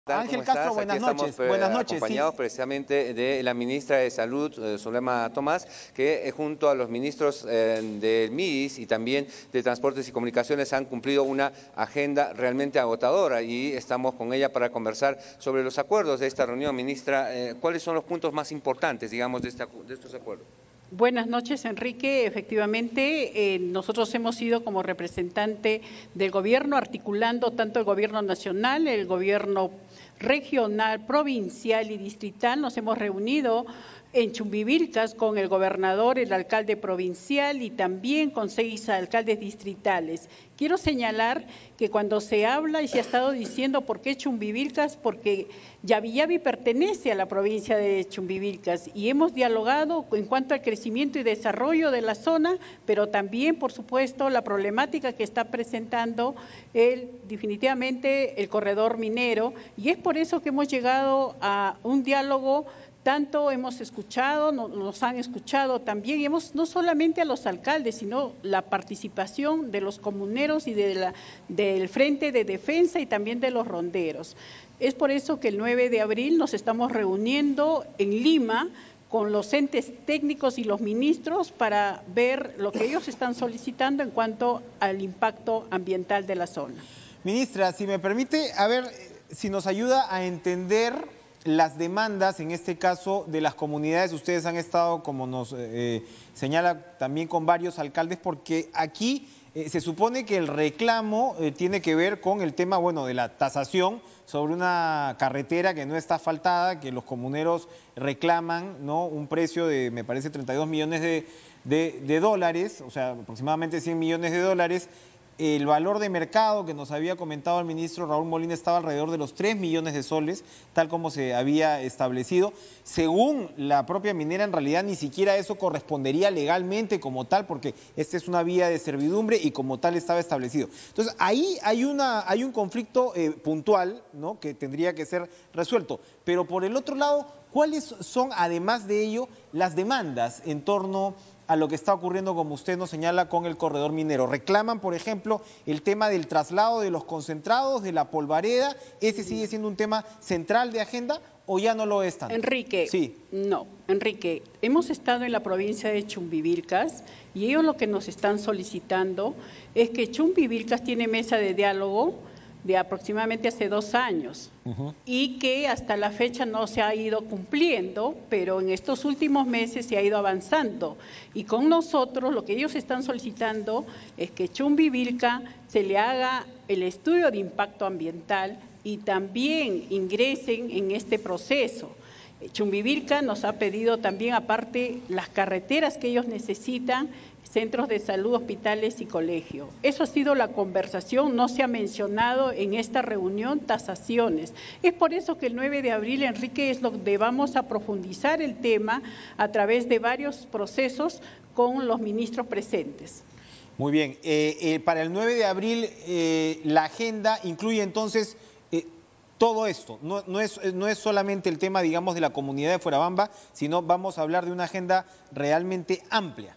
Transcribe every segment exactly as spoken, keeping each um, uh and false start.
Ángel ¿Cómo Castro, estás? buenas Aquí noches. estamos Buenas eh, noches. acompañados Sí. precisamente de la ministra de Salud, eh, Zulema Tomás, que eh, junto a los ministros eh, del M I D I S y también de Transportes y Comunicaciones han cumplido una agenda realmente agotadora y estamos con ella para conversar sobre los acuerdos de esta reunión. Ministra, eh, ¿cuáles son los puntos más importantes, digamos, de, esta, de estos acuerdos? Buenas noches, Enrique. Efectivamente, eh, nosotros hemos sido como representante del gobierno, articulando tanto el gobierno nacional, el gobierno regional, provincial y distrital. Nos hemos reunido en Chumbivilcas con el gobernador, el alcalde provincial y también con seis alcaldes distritales. Quiero señalar que cuando se habla y se ha estado diciendo por qué Chumbivilcas, porque Yavi-Yavi pertenece a la provincia de Chumbivilcas y hemos dialogado en cuanto al crecimiento y desarrollo de la zona, pero también, por supuesto, la problemática que está presentando el, definitivamente el corredor minero, y es por eso que hemos llegado a un diálogo. Tanto hemos escuchado, nos han escuchado también, y hemos no solamente a los alcaldes, sino la participación de los comuneros y de la, del Frente de Defensa y también de los ronderos. Es por eso que el nueve de abril nos estamos reuniendo en Lima con los entes técnicos y los ministros para ver lo que ellos están solicitando en cuanto al impacto ambiental de la zona. Ministra, si me permite, a ver si nos ayuda a entender las demandas, en este caso, de las comunidades. Ustedes han estado, como nos eh, señala, también con varios alcaldes, porque aquí eh, se supone que el reclamo eh, tiene que ver con el tema, bueno, de la tasación sobre una carretera que no está asfaltada, que los comuneros reclaman, ¿no?, un precio de, me parece, treinta y dos millones de, de, de dólares, o sea, aproximadamente cien millones de dólares. El valor de mercado que nos había comentado el ministro Raúl Molina estaba alrededor de los tres millones de soles, tal como se había establecido. Según la propia minera, en realidad ni siquiera eso correspondería legalmente como tal, porque esta es una vía de servidumbre y como tal estaba establecido. Entonces, ahí hay, una, hay un conflicto eh, puntual, ¿no?, que tendría que ser resuelto. Pero por el otro lado, ¿cuáles son, además de ello, las demandas en torno a lo que está ocurriendo, como usted nos señala, con el corredor minero? Reclaman, por ejemplo, el tema del traslado de los concentrados, de la polvareda. ¿Ese sigue siendo un tema central de agenda o ya no lo es tanto? Enrique, sí. no, Enrique, hemos estado en la provincia de Chumbivilcas y ellos lo que nos están solicitando es que Chumbivilcas tiene mesa de diálogo de aproximadamente hace dos años uh-huh. y que hasta la fecha no se ha ido cumpliendo, pero en estos últimos meses se ha ido avanzando. Y con nosotros lo que ellos están solicitando es que Chumbivilcas se le haga el estudio de impacto ambiental y también ingresen en este proceso. Chumbivilcas nos ha pedido también, aparte, las carreteras que ellos necesitan, centros de salud, hospitales y colegios. Eso ha sido la conversación, no se ha mencionado en esta reunión tasaciones. Es por eso que el nueve de abril, Enrique, es donde vamos a profundizar el tema a través de varios procesos con los ministros presentes. Muy bien. Eh, eh, para el nueve de abril, eh, la agenda incluye entonces eh, todo esto. No, no, es, no es solamente el tema, digamos, de la comunidad de Fuerabamba, sino vamos a hablar de una agenda realmente amplia.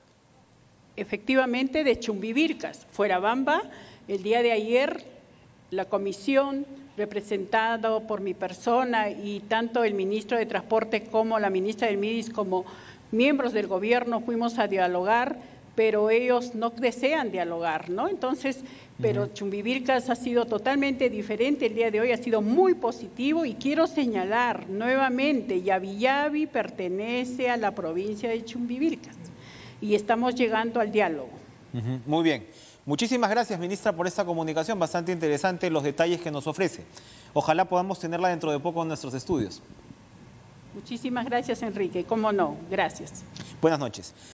Efectivamente, de Chumbivilcas, Fuerabamba. El día de ayer, la comisión representada por mi persona y tanto el ministro de Transporte como la ministra del M I D I S como miembros del gobierno fuimos a dialogar, pero ellos no desean dialogar, ¿no? Entonces, pero uh-huh. Chumbivilcas ha sido totalmente diferente. El día de hoy ha sido muy positivo y quiero señalar nuevamente, Yavi-Yavi pertenece a la provincia de Chumbivilcas y estamos llegando al diálogo. Uh-huh. Muy bien. Muchísimas gracias, ministra, por esta comunicación. Bastante interesante los detalles que nos ofrece. Ojalá podamos tenerla dentro de poco en nuestros estudios. Muchísimas gracias, Enrique. Cómo no, gracias. Buenas noches.